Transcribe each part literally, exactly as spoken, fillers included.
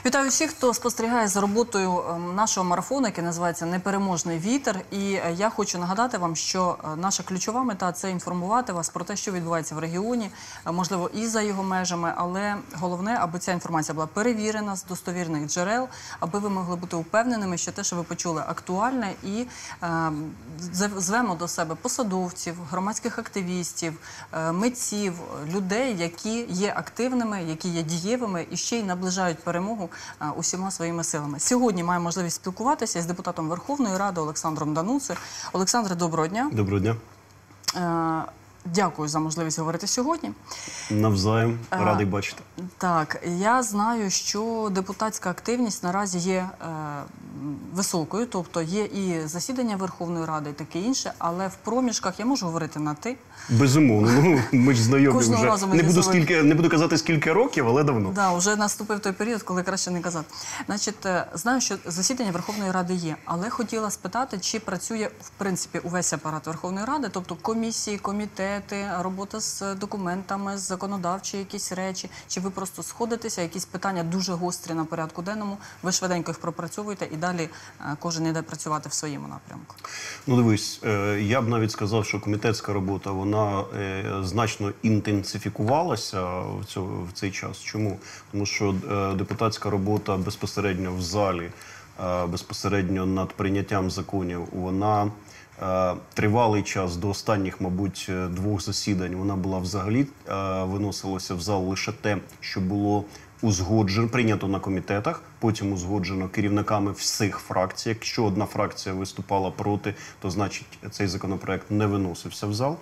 Вітаю всіх, хто спостерігає за роботою нашого марафону, який називається «Непереможний вітер». І я хочу нагадати вам, що наша ключова мета – це інформувати вас про те, що відбувається в регіоні, можливо, і за його межами, але головне, аби ця інформація була перевірена з достовірних джерел, аби ви могли бути впевненими, що те, що ви почули, актуальне, і е, звемо до себе посадовців, громадських активістів, е, митців, людей, які є активними, які є дієвими і ще й наближають перемогу усіма своїми силами. Сьогодні маємо можливість спілкуватися з депутатом Верховної Ради Олександром Дануцею. Олександре, доброго дня. Доброго дня. Дякую за можливість говорити сьогодні. Навзаєм. Радий бачити. Так, я знаю, що депутатська активність наразі є е, високою, тобто є і засідання Верховної Ради, і таке інше, але в проміжках я можу говорити на «ти». Безумовно, ну, ми ж знайомі Кожного вже. разу ми Не буду, з'ясовуємо. скільки, не буду казати, скільки років, але давно. Да, вже наступив той період, коли краще не казати. Значить, знаю, що засідання Верховної Ради є, але хотіла спитати, чи працює, в принципі, увесь апарат Верховної Ради, тобто комісії, комітети, робота з документами, з законодавчі якісь речі, чи ви просто сходитеся, якісь питання дуже гострі на порядку денному, ви швиденько їх пропрацьовуєте і далі кожен йде працювати в своєму напрямку? Ну, дивись, я б навіть сказав, що комітетська робота, вона значно інтенсифікувалася в, цьому, в цей час. Чому? Тому що депутатська робота безпосередньо в залі, безпосередньо над прийняттям законів, вона тривалий час, до останніх, мабуть, двох засідань, вона була взагалі, виносилося в зал лише те, що було узгоджено, прийнято на комітетах, потім узгоджено керівниками всіх фракцій. Якщо одна фракція виступала проти, то значить цей законопроект не виносився в зал.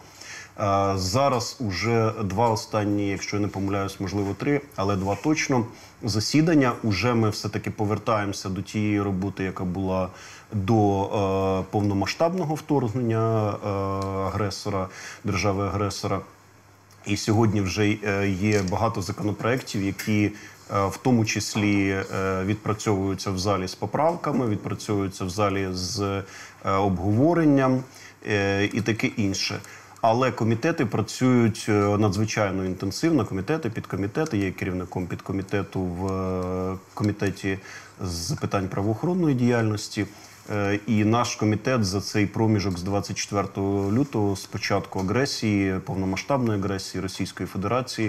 Зараз уже два останні, якщо я не помиляюсь, можливо три, але два точно, засідання. Уже ми все-таки повертаємося до тієї роботи, яка була до е, повномасштабного вторгнення е, агресора, держави-агресора. І сьогодні вже є багато законопроєктів, які в тому числі відпрацьовуються в залі з поправками, відпрацьовуються в залі з обговоренням і таке інше. Але комітети працюють надзвичайно інтенсивно, комітети, підкомітети. Я є керівником підкомітету в комітеті з питань правоохоронної діяльності. І наш комітет за цей проміжок з двадцять четвертого лютого, з початку агресії, повномасштабної агресії Російської Федерації,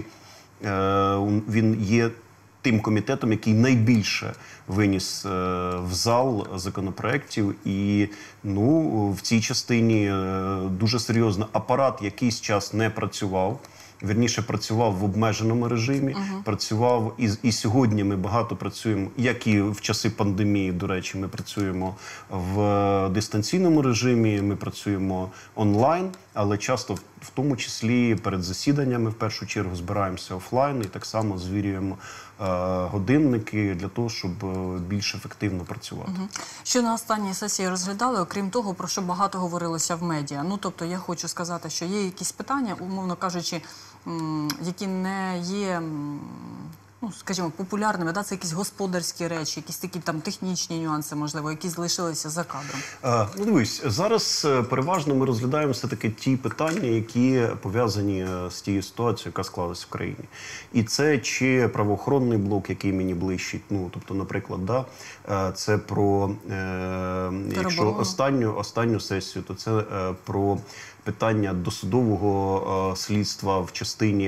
він є тим комітетом, який найбільше виніс в зал законопроєктів. І ну, в цій частині дуже серйозно апарат якийсь час не працював. Вірніше, працював в обмеженому режимі, uh-huh. працював і, і сьогодні ми багато працюємо, як і в часи пандемії, до речі, ми працюємо в дистанційному режимі, ми працюємо онлайн, але часто в тому числі перед засіданнями в першу чергу збираємося офлайн і так само звірюємо е, годинники для того, щоб більш ефективно працювати. Uh-huh. Що на останній сесії розглядали, окрім того, про що багато говорилося в медіа? Ну, тобто я хочу сказати, що є якісь питання, умовно кажучи, які не є, ну, скажімо, популярними, да? Це якісь господарські речі, якісь такі там технічні нюанси, можливо, які залишилися за кадром. А, ну, дивись, зараз переважно ми розглядаємо все-таки ті питання, які пов'язані з тією ситуацією, яка склалась в країні. І це чи правоохоронний блок, який мені ближчий, ну, тобто, наприклад, да, це про, е, якщо останню, останню сесію, то це е, про питання досудового е, слідства в частині,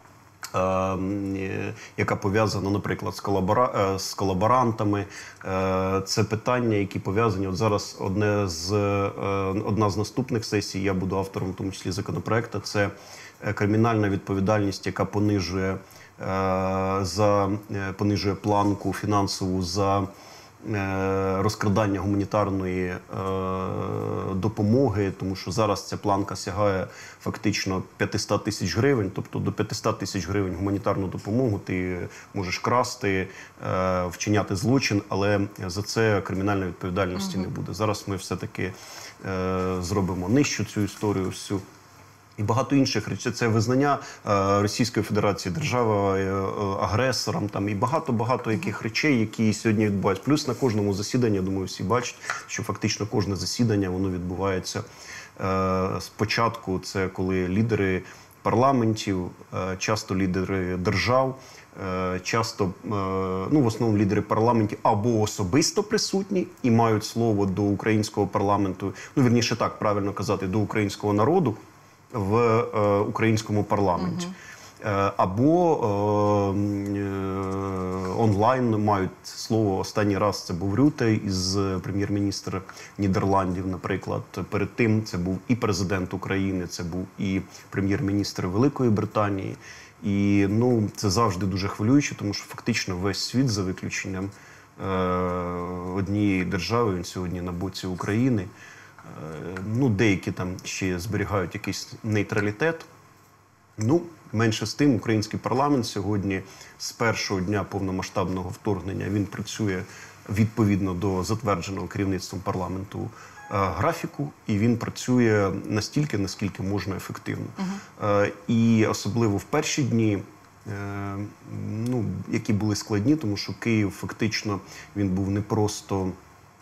Е, яка пов'язана, наприклад, з, колабора... з колаборантами. Е, це питання, які пов'язані, от зараз одне з, е, одна з наступних сесій, я буду автором, в тому числі, законопроекту, це кримінальна відповідальність, яка понижує, е, за, понижує планку фінансову за розкрадання гуманітарної е, допомоги, тому що зараз ця планка сягає фактично п'ятсот тисяч гривень, тобто до п'ятсот тисяч гривень гуманітарну допомогу ти можеш красти, е, вчиняти злочин, але за це кримінальної відповідальності угу. не буде. Зараз ми все-таки е, зробимо нижчу цю історію всю. І багато інших речей. Це визнання е, Російської Федерації державою е, агресором, там, і багато-багато яких речей, які сьогодні відбуваються. Плюс на кожному засіданні, я думаю, всі бачать, що фактично кожне засідання, воно відбувається е, спочатку, це коли лідери парламентів, е, часто лідери держав, е, часто, е, ну, в основному лідери парламентів або особисто присутні і мають слово до українського парламенту, ну, вірніше так, правильно казати, до українського народу в е, українському парламенті. Е, Або е, е, онлайн мають слово. Останній раз це був Рюте із прем'єр-міністр Нідерландів, наприклад. Перед тим це був і президент України, це був і прем'єр-міністр Великої Британії. І ну, це завжди дуже хвилююче, тому що фактично весь світ, за виключенням е, однієї держави, він сьогодні на боці України. Е, ну, деякі там ще зберігають якийсь нейтралітет. Ну, менше з тим, український парламент сьогодні з першого дня повномасштабного вторгнення він працює відповідно до затвердженого керівництвом парламенту е, графіку, і він працює настільки, наскільки можна ефективно. Uh-huh. Е, і особливо в перші дні, е, ну, які були складні, тому що Київ фактично він був не просто...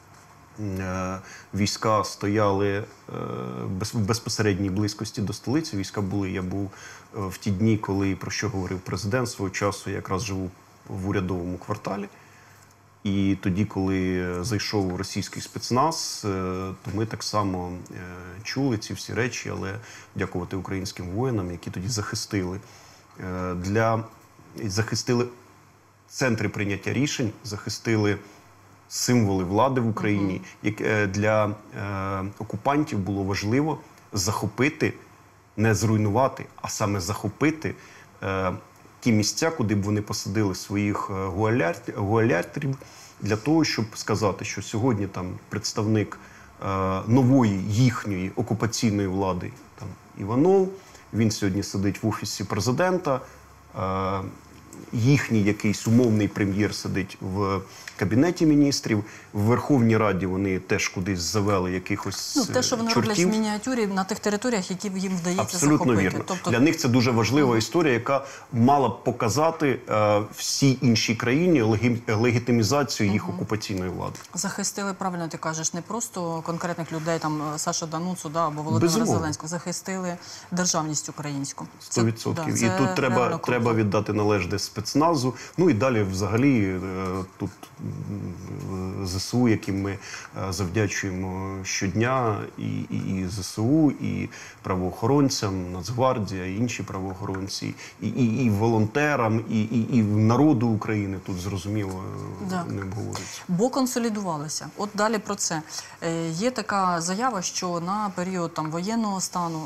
Війська стояли в безпосередній близькості до столиці. Війська були. Я був в ті дні, коли, про що говорив президент свого часу, я якраз живу в урядовому кварталі. І тоді, коли зайшов російський спецназ, то ми так само чули ці всі речі, але дякувати українським воїнам, які тоді захистили. Для... захистили центри прийняття рішень, захистили символи влади в Україні. Як для е, окупантів було важливо захопити, не зруйнувати, а саме захопити е, ті місця, куди б вони посадили своїх гуаляртерів, для того, щоб сказати, що сьогодні там представник е, нової їхньої окупаційної влади, там Іванов, він сьогодні сидить в офісі президента, е, їхній якийсь умовний прем'єр сидить в кабінеті міністрів, в Верховній Раді вони теж кудись завели якихось чортів. Ну, те, що вони чортів. роблять в мініатюрі на тих територіях, які їм вдається Абсолютно захопити. Вірно. Тобто... Для них це дуже важлива uh-huh. історія, яка мала б показати е, всій іншій країні легі... легітимізацію їх uh-huh. окупаційної влади. Захистили, правильно ти кажеш, не просто конкретних людей, там Саша Дануцу, да, або Володимира Безумовно. Зеленського, захистили державність українську. сто відсотків. Да, і тут треба, треба віддати належне спецназу. Ну і далі взагалі е, тут ЗСУ, яким ми завдячуємо щодня, і, і, і ЗСУ, і правоохоронцям, Нацгвардія, і інші правоохоронці, і, і, і волонтерам, і, і, і народу України, тут зрозуміло да. не обговорюється. Бо консолідувалися. От далі про це. Е, є така заява, що на період там воєнного стану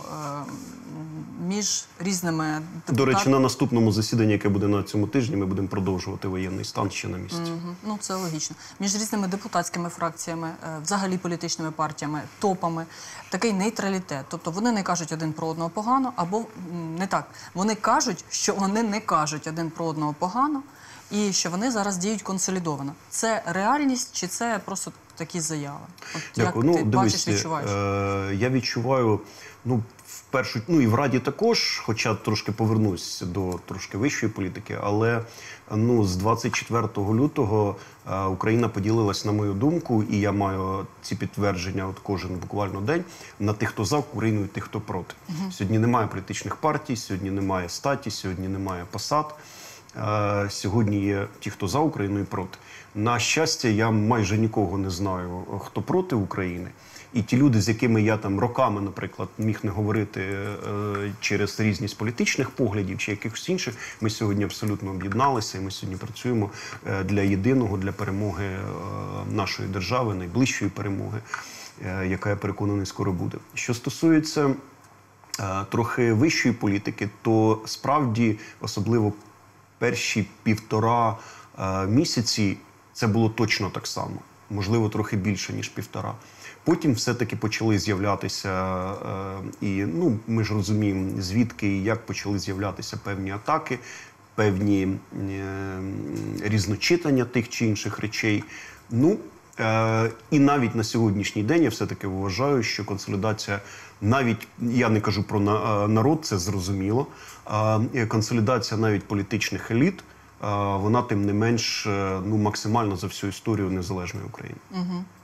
е, між різними депутатами... До речі, на наступному засіданні, яке буде на цьому тижні, ми будемо продовжувати воєнний стан ще на місці. Угу. Ну, це логічно. Між різними депутатськими фракціями, взагалі політичними партіями, топами, такий нейтралітет. Тобто вони не кажуть один про одного погано, або не так. Вони кажуть, що вони не кажуть один про одного погано, і що вони зараз діють консолідовано. Це реальність чи це просто такі заяви? От Дякую. Як ну, ти дивись, бачиш, відчуваєш? Е, я відчуваю, ну, в першу, ну і в Раді також, хоча трошки повернусь до трошки вищої політики, але ну, з двадцять четвертого лютого е, Україна поділилась, на мою думку, і я маю ці підтвердження от кожен буквально день, на тих, хто за Україну і тих, хто проти. Угу. Сьогодні немає політичних партій, сьогодні немає статі, сьогодні немає посад. Е, сьогодні є ті, хто за Україну і проти. На щастя, я майже нікого не знаю, хто проти України. І ті люди, з якими я там роками, наприклад, міг не говорити е, через різність політичних поглядів чи якихось інших, ми сьогодні абсолютно об'єдналися, і ми сьогодні працюємо е, для єдиного, для перемоги е, нашої держави, найближчої перемоги, е, яка, я переконаний, скоро буде. Що стосується е, трохи вищої політики, то справді, особливо перші півтора е, місяці, це було точно так само. Можливо, трохи більше, ніж півтора. Потім все-таки почали з'являтися, е, і ну, ми ж розуміємо, звідки і як почали з'являтися певні атаки, певні е, різночитання тих чи інших речей. Ну, е, і навіть на сьогоднішній день я все-таки вважаю, що консолідація, навіть, я не кажу про на, народ, це зрозуміло, е, консолідація навіть політичних еліт, вона, тим не менш, ну, максимально за всю історію незалежної України. Угу.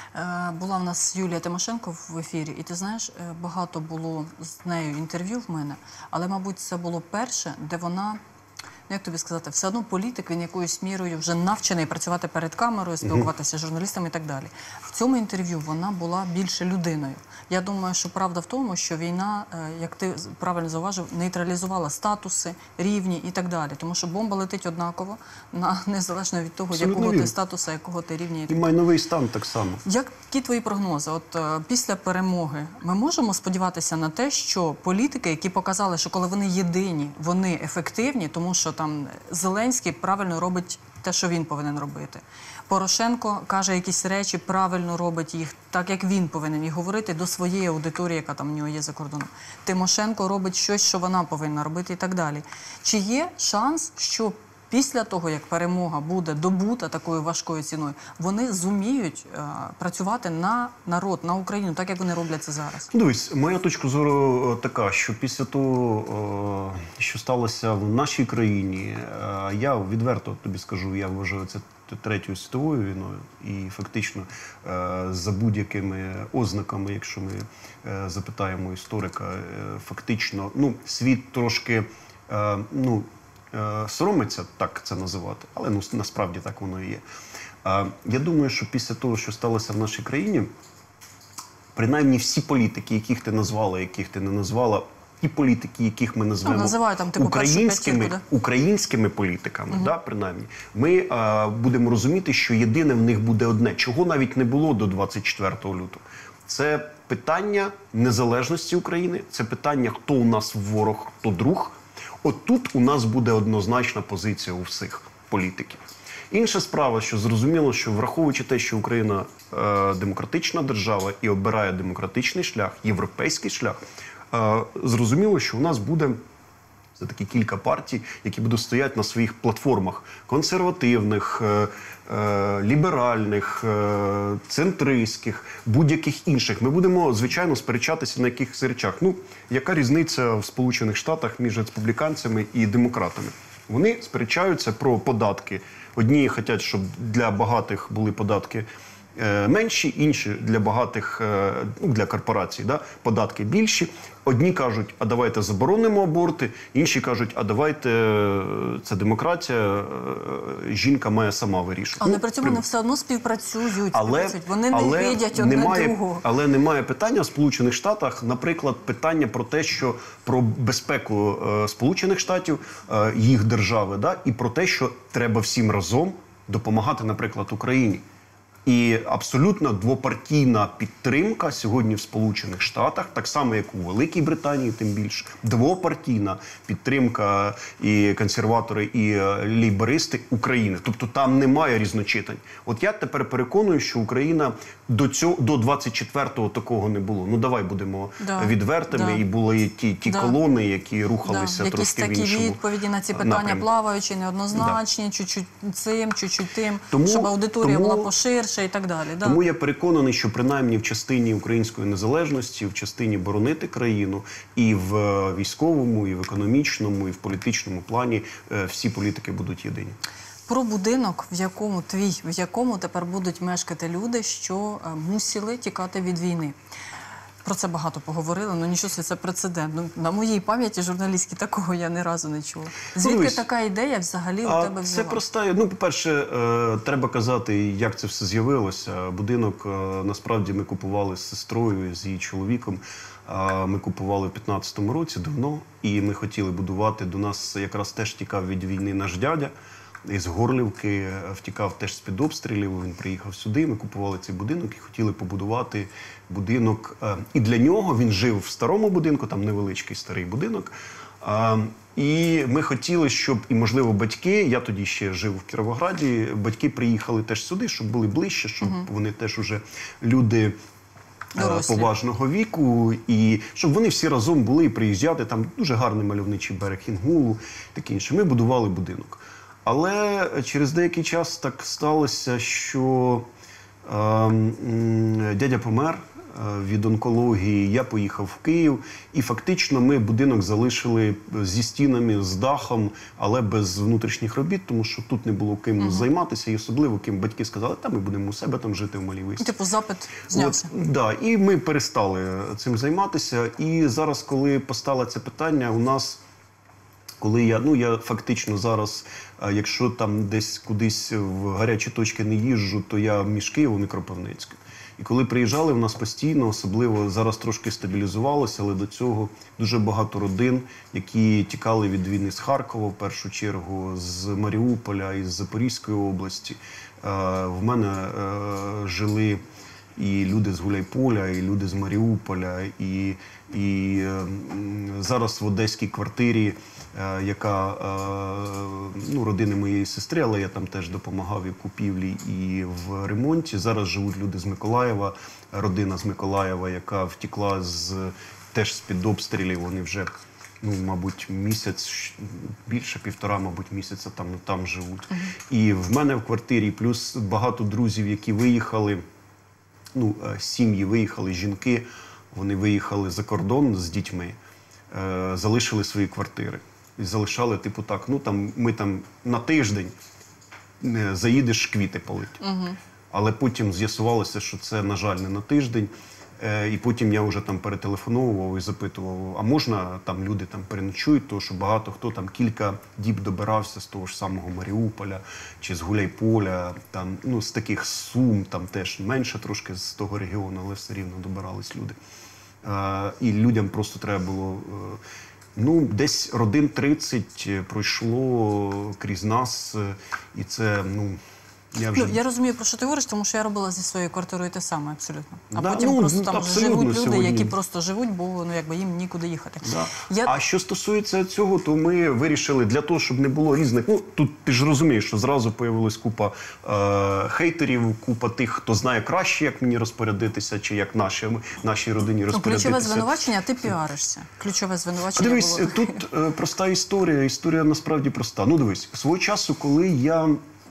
Е, Була в нас Юлія Тимошенко в ефірі, і ти знаєш, е, багато було з нею інтерв'ю в мене, але, мабуть, це було перше, де вона, ну, як тобі сказати, все одно політик, він якоюсь мірою вже навчений працювати перед камерою, спілкуватися з журналістами і так далі. В цьому інтерв'ю вона була більше людиною. Я думаю, що правда в тому, що війна, е, як ти правильно зауважив, нейтралізувала статуси, рівні і так далі. Тому що бомба летить однаково, на, незалежно від того, Абсолютно якого ти вірно. статусу, якого ти рівня. І І так далі. майновий стан так само. Які твої прогнози? От е, після перемоги ми можемо сподіватися на те, що політики, які показали, що коли вони єдині, вони ефективні, тому що там Зеленський правильно робить те, що він повинен робити. Порошенко каже якісь речі, правильно робить їх, так як він повинен їх говорити до своєї аудиторії, яка там в нього є за кордоном. Тимошенко робить щось, що вона повинна робити і так далі. Чи є шанс, що після того, як перемога буде добута такою важкою ціною, вони зуміють е, працювати на народ, на Україну, так як вони роблять це зараз? Дивись, моя точка зору е, така, що після того, е, що сталося в нашій країні, е, я відверто тобі скажу, я вважаю це Третьою світовою війною, і фактично е, за будь-якими ознаками, якщо ми е, запитаємо історика, е, фактично, ну, світ трошки, е, ну, е, соромиться так це називати, але ну, насправді так воно і є. Е, я думаю, що після того, що сталося в нашій країні, принаймні всі політики, яких ти назвала, яких ти не назвала, ті політики, яких ми назвемо Ну, називаю там, типу, першу українськими, п'ятірку, українськими політиками, да, принаймні, ми а, будемо розуміти, що єдине в них буде одне, чого навіть не було до двадцять четвертого лютого. Це питання незалежності України, це питання, хто у нас ворог, хто друг. От тут у нас буде однозначна позиція у всіх політиків. Інша справа, що зрозуміло, що враховуючи те, що Україна е, демократична держава і обирає демократичний шлях, європейський шлях, е, зрозуміло, що у нас буде все-таки кілька партій, які будуть стояти на своїх платформах консервативних, е, е, ліберальних, е, центристських, будь-яких інших. Ми будемо, звичайно, сперечатися на якихось речах. Ну, яка різниця в Сполучених Штатах між республіканцями і демократами? Вони сперечаються про податки. Одні хочуть, щоб для багатих були податки е, менші, інші для багатих, е, ну, для корпорацій, да, податки більші. Одні кажуть, а давайте заборонимо аборти, інші кажуть, а давайте, е, це демократія, е, жінка має сама вирішувати. Але Ну, при цьому при- вони все одно співпрацюють, але, співпрацюють. Вони не але видять одне немає, другого. Але немає питання в Сполучених Штатах, наприклад, питання про те, що про безпеку е, Сполучених Штатів, е, їх держави, да, і про те, що треба всім разом допомагати, наприклад, Україні. І абсолютно двопартійна підтримка сьогодні в Сполучених Штатах, так само, як у Великій Британії, тим більше, двопартійна підтримка і консерватори, і е, лейбористи України. Тобто там немає різночитань. От я тепер переконую, що Україна до цього, до двадцять четвертого такого не було. Ну давай будемо Да, відвертими, да. і були ті, ті Да. колони, які рухалися Да, якісь трошки в такі іншому відповіді на ці питання напрямку. плаваючі, неоднозначні, чуть-чуть цим, чуть-чуть тим, Тому- щоб аудиторія тому- була поширша і так далі. Да. Тому я переконаний, що принаймні в частині української незалежності, в частині боронити країну і в е, військовому, і в економічному, і в політичному плані е, всі політики будуть єдині. Про будинок, в якому твій, в якому тепер будуть мешкати люди, що е, мусили тікати від війни. Про це багато поговорили, але нічого собі, це прецедент. Ну, на моїй пам'яті журналістській такого я ні разу не чула. Звідки дивись, така ідея взагалі у А тебе це взяла? проста. Ну, по-перше, е, треба казати, як це все з'явилося. Будинок е, насправді ми купували з сестрою, з її чоловіком. А Ми купували в п'ятнадцятому році давно, і ми хотіли будувати. До нас якраз теж тікав від війни наш дядя. Із Горлівки втікав теж з-під обстрілів, він приїхав сюди, ми купували цей будинок і хотіли побудувати будинок. Е, І для нього він жив в старому будинку, там невеличкий старий будинок. Е, І ми хотіли, щоб, і можливо батьки, я тоді ще жив в Кіровограді, батьки приїхали теж сюди, щоб були ближче, щоб вони теж уже люди е, Дорослі. поважного віку, і щоб вони всі разом були і приїжджати. Там дуже гарний мальовничий берег Інгулу, таке інше. Ми будували будинок. Але через деякий час так сталося, що е, м, дядя помер, від онкології, я поїхав в Київ, і фактично ми будинок залишили зі стінами, з дахом, але без внутрішніх робіт, тому що тут не було ким угу. займатися, і особливо ким батьки сказали, та ми будемо у себе там жити в малій висі. Типу запит знявся. От, да, і ми перестали цим займатися, і зараз, коли постало це питання, у нас Коли я, ну я фактично зараз, якщо там десь кудись в гарячі точки не їжджу, то я між Києвом і Кропивницьким. І коли приїжджали, в нас постійно, особливо зараз трошки стабілізувалося, але до цього дуже багато родин, які тікали від війни з Харкова, в першу чергу, з Маріуполя, із Запорізької області. В мене жили і люди з Гуляйполя, і люди з Маріуполя, і, і е, зараз в одеській квартирі, е, яка е, ну, родини моєї сестри, але я там теж допомагав і в купівлі, і в ремонті. Зараз живуть люди з Миколаєва, родина з Миколаєва, яка втекла з, теж з-під обстрілів. Вони вже, ну, мабуть, місяць, більше півтора, мабуть, місяця там, там живуть. Uh-huh. І в мене в квартирі, плюс багато друзів, які виїхали. Ну, сім'ї виїхали, жінки, вони виїхали за кордон з дітьми, е, залишили свої квартири. І залишали, типу, так, ну, там, ми там на тиждень е, заїдеш квіти полити. Угу. Але потім з'ясувалося, що це, на жаль, не на тиждень. Е, і потім я вже там перетелефоновував і запитував, а можна там люди там переночують, тому що багато хто там кілька діб добирався з того ж самого Маріуполя чи з Гуляйполя, там, ну, з таких Сум, там теж менше трошки з того регіону, але все рівно добирались люди. Е, і людям просто треба було, е, ну, десь родин тридцять пройшло крізь нас, е, і це, ну, Я, вже... ну, я розумію, про що ти говориш, тому що я робила зі своєю квартирою те саме абсолютно. А да, потім ну, просто там живуть люди, сьогодні. які просто живуть, бо, ну, якби їм нікуди їхати. Да. Я... А що стосується цього, то ми вирішили для того, щоб не було різних... Ну, тут ти ж розумієш, що зразу появилась купа е- хейтерів, купа тих, хто знає краще, як мені розпорядитися, чи як наші, нашій родині розпорядитися. Ну, ключове звинувачення, ти піаришся. Ключове звинувачення а дивись, було... тут е- проста історія, історія насправді проста. Ну, дивись, свого часу, коли я...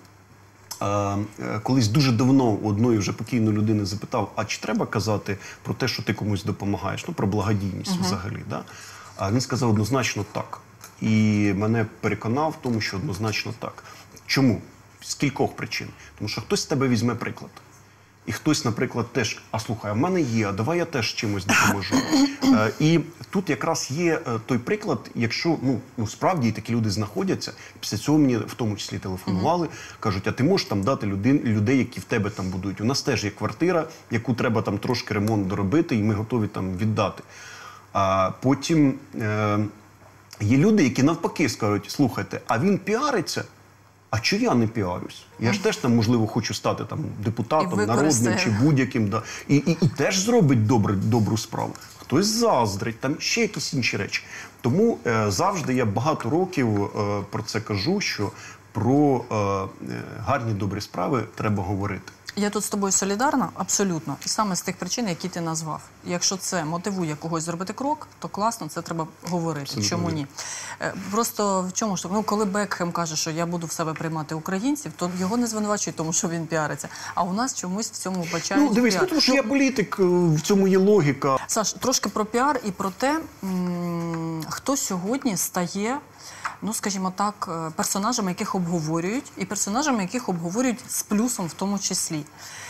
Колись дуже давно у одної вже покійної людини запитав, а чи треба казати про те, що ти комусь допомагаєш, ну, про благодійність uh-huh. взагалі. Да? А він сказав однозначно так. І мене переконав в тому, що однозначно так. Чому? З кількох причин. Тому що хтось з тебе візьме приклад. І хтось, наприклад, теж, а слухай, а в мене є, а давай я теж чимось допоможу. Е, і тут якраз є е, той приклад, якщо, ну, ну, справді такі люди знаходяться, після цього мені в тому числі телефонували, mm-hmm. кажуть, а ти можеш там дати людей, людей, які в тебе там будують. У нас теж є квартира, яку треба там трошки ремонт доробити, і ми готові там віддати. А потім е, є люди, які навпаки скажуть, слухайте, а він піариться, а чого я не піарюсь? Я ж теж там, можливо, хочу стати там депутатом, народним чи будь-яким. Да. І, і, і теж зробить добре, добру справу. Хтось заздрить, там ще якісь інші речі. Тому е, завжди я багато років е, про це кажу, що про е, гарні, добрі справи треба говорити. Я тут з тобою солідарна, абсолютно. І саме з тих причин, які ти назвав. Якщо це мотивує когось зробити крок, то класно, це треба говорити. Абсолютно. Чому ні? Просто в чому ж так? Ну, коли Бекхем каже, що я буду в себе приймати українців, то його не звинувачують, тому що він піариться. А у нас чомусь в цьому вбачають Ну, дивись, піар. ну, тому що я політик, в цьому є логіка. Саш, трошки про піар і про те, м- хто сьогодні стає, ну, скажімо так, персонажами, яких обговорюють, і персонажами, яких обговорюють з плюсом в тому числі.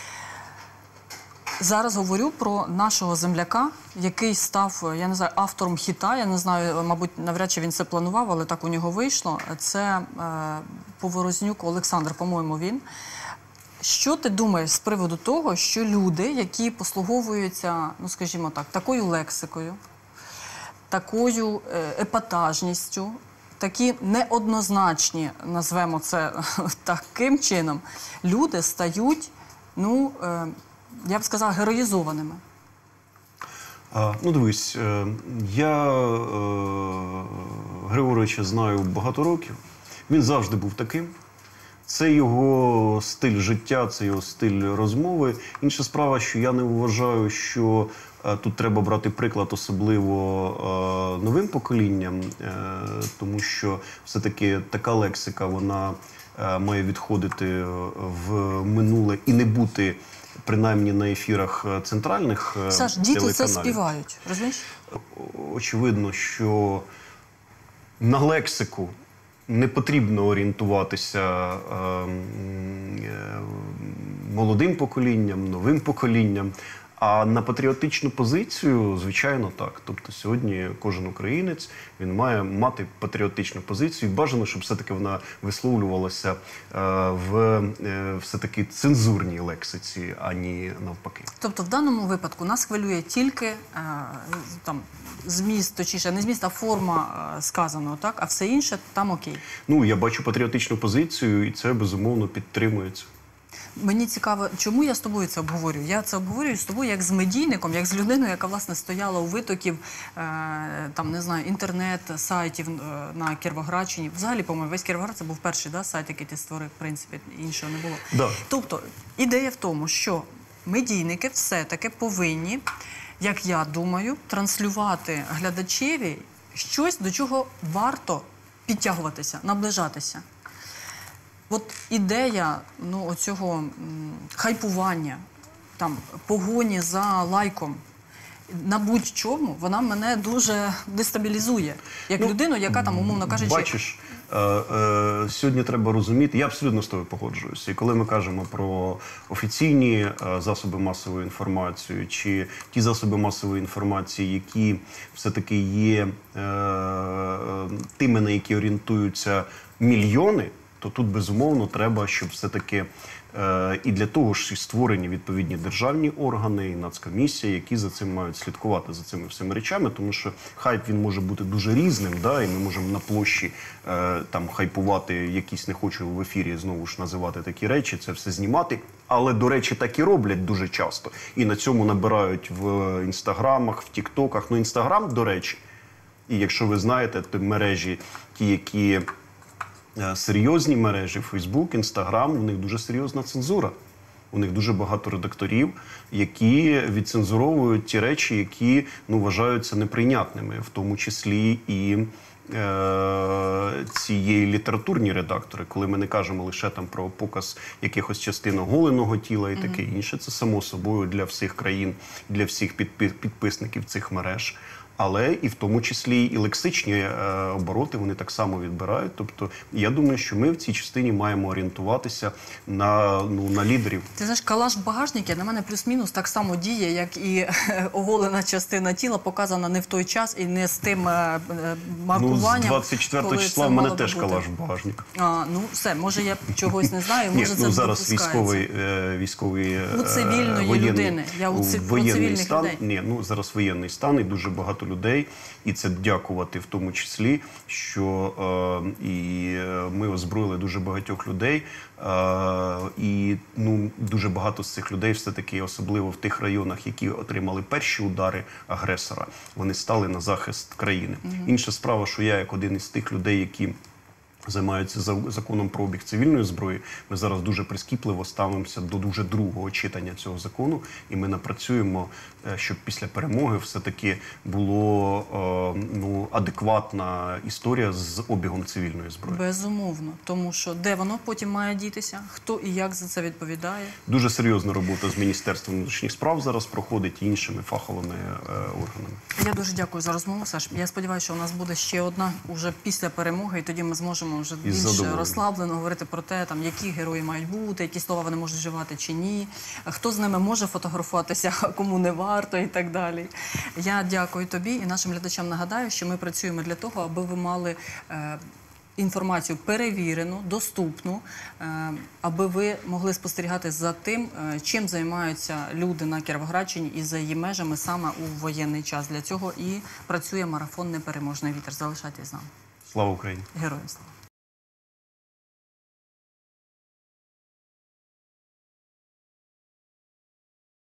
Зараз говорю про нашого земляка, який став, я не знаю, автором хіта, я не знаю, мабуть, навряд чи він це планував, але так у нього вийшло. Це е, Поворознюк Олександр, по-моєму, він. Що ти думаєш з приводу того, що люди, які послуговуються, ну, скажімо так, такою лексикою, такою епатажністю, такі неоднозначні, назвемо це таким чином, люди стають, ну, е, я б сказала, героїзованими? А, ну, дивись, е, я е, Григоровича знаю багато років. Він завжди був таким. Це його стиль життя, це його стиль розмови. Інша справа, що я не вважаю, що е, тут треба брати приклад особливо е, новим поколінням, е, тому що все-таки така лексика, вона е, має відходити в минуле і не бути принаймні на ефірах центральних е, Саш, діти телеканалів. це співають, розумієш? Очевидно, що на лексику не потрібно орієнтуватися е, е, молодим поколінням, новим поколінням. А на патріотичну позицію, звичайно, так. Тобто сьогодні кожен українець, він має мати патріотичну позицію. І бажано, щоб все-таки вона висловлювалася е, в е, все-таки цензурній лексиці, а не навпаки. Тобто в даному випадку нас хвилює тільки е, там, зміст, точніше, не зміст, а форма е, сказаного, так? А все інше там окей. Ну, я бачу патріотичну позицію, і це, безумовно, підтримується. Мені цікаво, чому я з тобою це обговорюю? Я це обговорюю з тобою як з медійником, як з людиною, яка, власне, стояла у витоків, е, там, не знаю, інтернет-сайтів е, на Кіровоградщині. Взагалі, по-моєму, весь Кіровоград – це був перший, да, сайт, який ти створив, в принципі, іншого не було. Да. Тобто, ідея в тому, що медійники все-таки повинні, як я думаю, транслювати глядачеві щось, до чого варто підтягуватися, наближатися. От ідея, ну, оцього м, хайпування, там, погоні за лайком, на будь-чому, вона мене дуже дестабілізує. Як Ну, людину, яка там, умовно кажучи... Бачиш, е, е, сьогодні треба розуміти, я абсолютно з тобою погоджуюся. І коли ми кажемо про офіційні е, засоби масової інформації, чи ті засоби масової інформації, які все-таки є е, е, тими, на які орієнтуються мільйони, то тут, безумовно, треба, щоб все-таки е, і для того ж і створені відповідні державні органи, і нацкомісія, які за цим мають слідкувати, за цими всіми речами, тому що хайп, він може бути дуже різним, да, і ми можемо на площі е, там хайпувати якісь, не хочу в ефірі знову ж називати такі речі, це все знімати, але, до речі, так і роблять дуже часто. І на цьому набирають в інстаграмах, в тіктоках. Ну, інстаграм, до речі, і якщо ви знаєте, то мережі ті, які... серйозні мережі, Фейсбук, Інстаграм, у них дуже серйозна цензура. У них дуже багато редакторів, які відцензуровують ті речі, які, ну, вважаються неприйнятними, в тому числі і е, цієї літературні редактори, коли ми не кажемо лише там про показ якихось частин оголеного тіла і таке інше. Це само собою для всіх країн, для всіх підпи- підписників цих мереж. Але і в тому числі і лексичні е, обороти вони так само відбирають. Тобто, я думаю, що ми в цій частині маємо орієнтуватися на, ну, на лідерів. Ти знаєш, калаш в багажнику на мене плюс-мінус так само діє, як і оголена частина тіла показана не в той час і не з тим е, е, маркуванням. Ну, з двадцять четвертого коли числа це в мене мало би теж бути. калаш в багажнику. А, ну, все, може я чогось не знаю, Ні, може це ну, зараз допускається. військовий, е, військовий е, У цивільної воєнний, людини. Я у ци- про воєнний цивільних стан. людей. Ні, ну, зараз воєнний стан і дуже багато людей. І це дякувати в тому числі, що е, і ми озброїли дуже багатьох людей. Е, і, ну, дуже багато з цих людей все-таки, особливо в тих районах, які отримали перші удари агресора, вони стали на захист країни. Mm-hmm. Інша справа, що я, як один із тих людей, які займаються законом про обіг цивільної зброї, ми зараз дуже прискіпливо ставимося до дуже другого читання цього закону, і ми напрацюємо, щоб після перемоги все-таки було ну, адекватна історія з обігом цивільної зброї. Безумовно, тому що де воно потім має дітися, хто і як за це відповідає. Дуже серйозна робота з Міністерством внутрішніх справ зараз проходить і іншими фаховими е, органами. Я дуже дякую за розмову, Саш. Я сподіваюся, що у нас буде ще одна уже після перемоги, і тоді ми зможемо вже Із більш задоволенням. розслаблено говорити про те, там, які герої мають бути, які слова вони можуть вживати чи ні, хто з ними може фотографуватися, а кому не варто і так далі. Я дякую тобі і нашим глядачам нагадаю, що ми працюємо для того, аби ви мали е, інформацію перевірену, доступну, е, аби ви могли спостерігати за тим, е, чим займаються люди на Кіровоградщині і за її межами саме у воєнний час. Для цього і працює марафон «Непереможний вітер». Залишайтесь з нами. Слава Україні! Героям слава!